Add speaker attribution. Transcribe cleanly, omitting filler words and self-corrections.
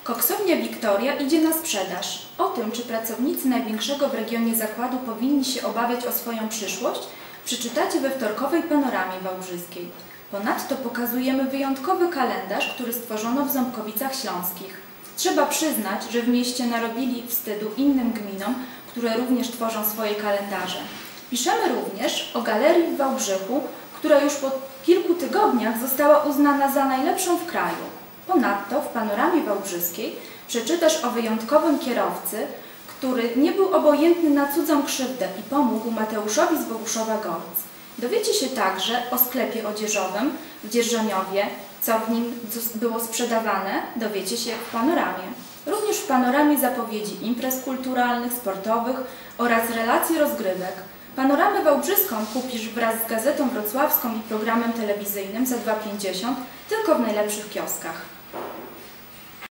Speaker 1: Koksownia Wiktoria idzie na sprzedaż. O tym, czy pracownicy największego w regionie zakładu powinni się obawiać o swoją przyszłość, przeczytacie we wtorkowej panoramie wałbrzyskiej. Ponadto pokazujemy wyjątkowy kalendarz, który stworzono w Ząbkowicach Śląskich. Trzeba przyznać, że w mieście narobili wstydu innym gminom, które również tworzą swoje kalendarze. Piszemy również o galerii w Wałbrzychu, która już po kilku tygodniach została uznana za najlepszą w kraju. Ponadto w panoramie wałbrzyskiej przeczytasz o wyjątkowym kierowcy, który nie był obojętny na cudzą krzywdę i pomógł Mateuszowi z Boguszowa-Gorc. Dowiecie się także o sklepie odzieżowym w Dzierżoniowie, co w nim było sprzedawane, dowiecie się w panoramie. Również w panoramie zapowiedzi imprez kulturalnych, sportowych oraz relacji rozgrywek. Panoramę wałbrzyską kupisz wraz z Gazetą Wrocławską i programem telewizyjnym za 2,50 tylko w najlepszych kioskach.